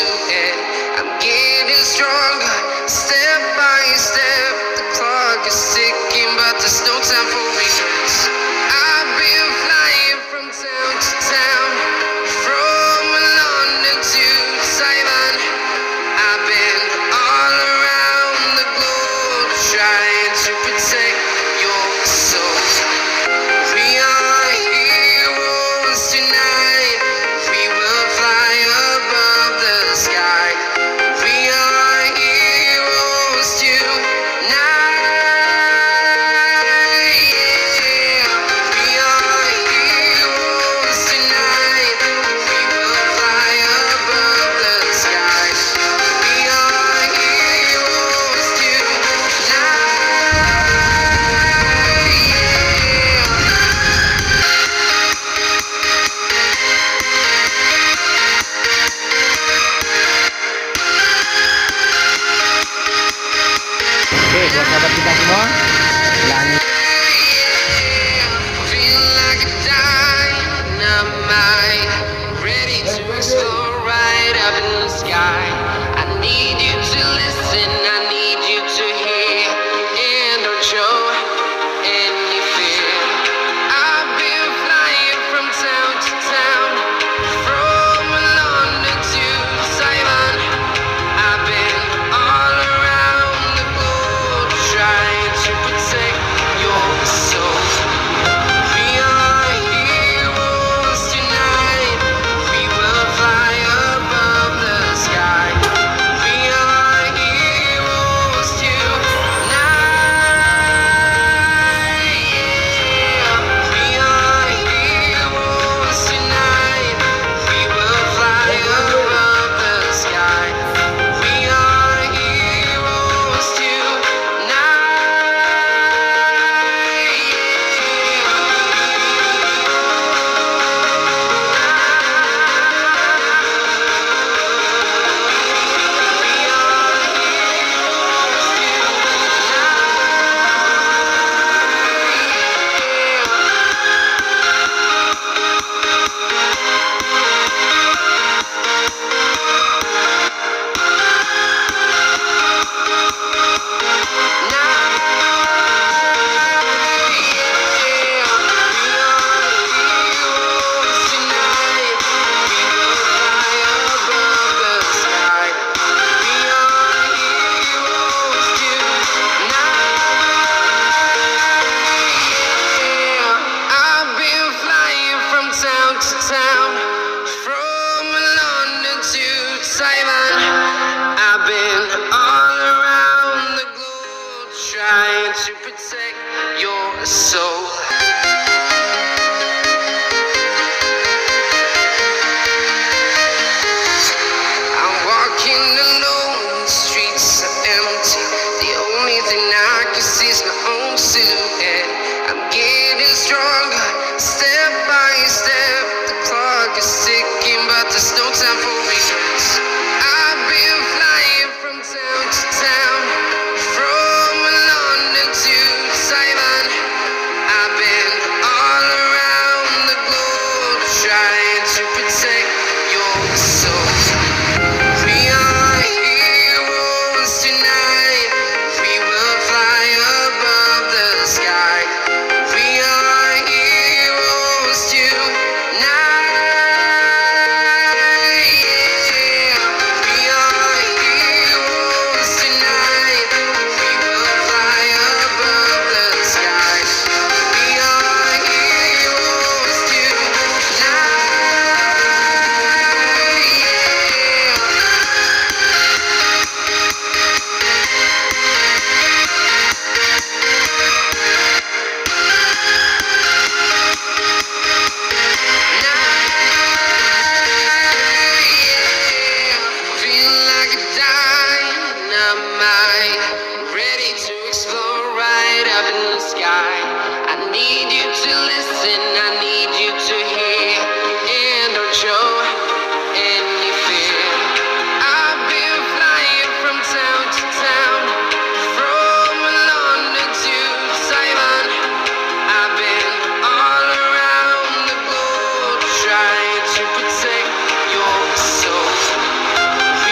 and I'm getting stronger, step by step. The clock is ticking, but there's no time for reasons. I've been flying from town to town, from London to Taiwan. I've been all around the globe trying to protect your soul. We are heroes tonight. We will fly above the sky. We are heroes tonight. Yeah. We are heroes tonight. We will fly above the sky. We are heroes tonight. Oke, buat sahabat kita semua, lanjut. Feel like a dynamite, ready to explode right up in the sky. I need you to listen, I need you to hear, and don't show any fear. I've been flying from town to town, from London to Taiwan. I've been all around the globe trying to protect your soul. We are heroes tonight. We will fly above the sky. We are heroes tonight. Yeah. We are heroes tonight. We will fly above the sky. We are heroes I've been flying from town to town, from London to Taiwan. I've been all around the globe trying to protect your soul. I'm walking alone, the streets are empty. The only thing I can see is my own silhouette. I'm getting stronger, step by step. The clock is ticking, but there's no time for reasons. I've been flying from town to town, from London to Taiwan. I've been all around the globe trying to protect your soul. We are heroes tonight. We will fly above the sky. We are heroes tonight. Yeah. We are heroes tonight. We will fly above the sky. We are heroes tonight. Feel like a dynamite, ready to explode right up in the sky. I need you to listen, I need you to hear, and don't show any fear. I've been flying from town to town, from London to Taiwan. I've been all around the globe trying to protect your soul.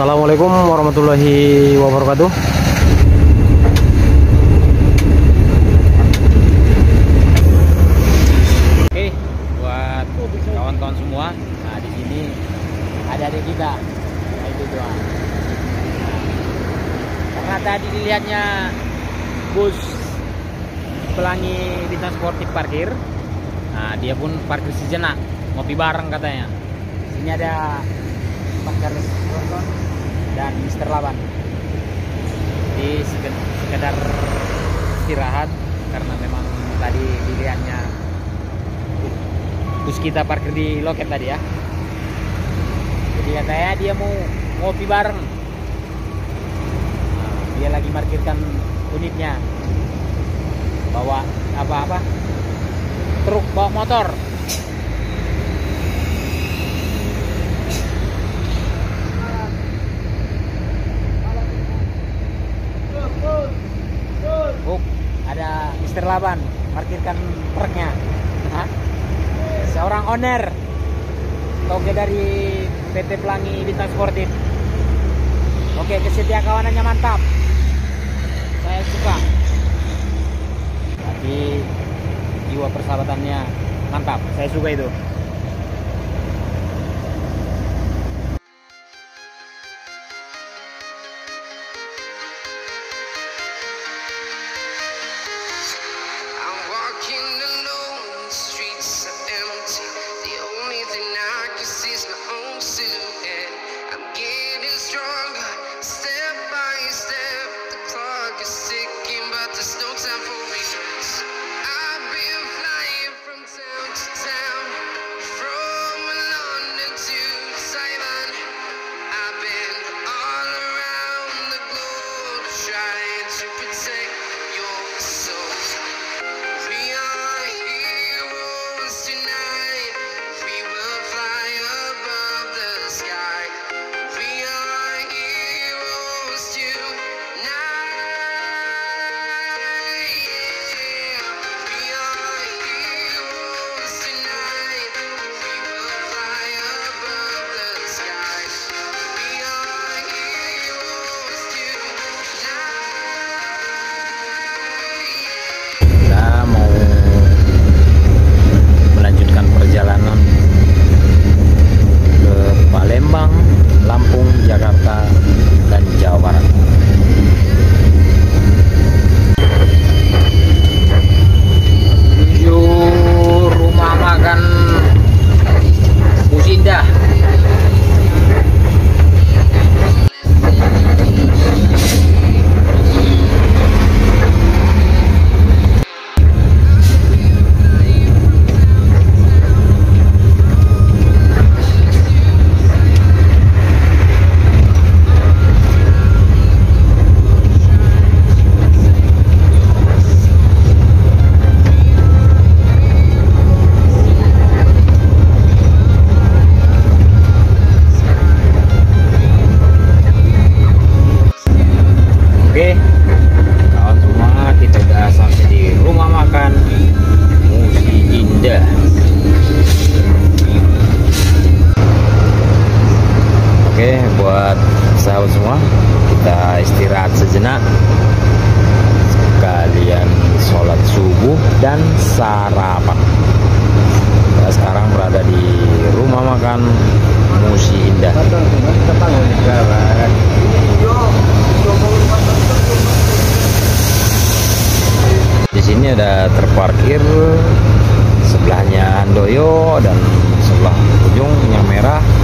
Assalamualaikum warahmatullahi wabarakatuh. Oke, buat kawan-kawan semua. Nah, di sini ada adik kita. Nah, itu doa. Karena tadi dilihatnya bus Pelangi Bintang Sportif parkir. Nah, dia pun parkir sejenak, ngopi bareng katanya. Di sini ada Pak Charles Bronson dan Mr. Laban. Jadi sekedar istirahat karena memang tadi dilihatnya bus kita parkir di loket tadi ya. Jadi katanya dia mau ngopi bareng. Nah, dia lagi parkirkan unitnya. Bawa apa-apa? Truk bawa motor. Ada Mr. Laban parkirkan truknya. Seorang owner toge dari PT Pelangi Bintang Sportif. Oke, kesetia kawanannya mantap, saya suka. Tapi jiwa persahabatannya mantap, saya suka itu. Oke, kawan semua, kita udah sampai di rumah makan Musi Indah. Oke, buat sahabat semua, kita istirahat sejenak, sekalian sholat subuh dan sarapan. Kita sekarang berada di rumah makan Musi Indah. Di sini ada terparkir sebelahnya Handoyo dan sebelah ujung yang merah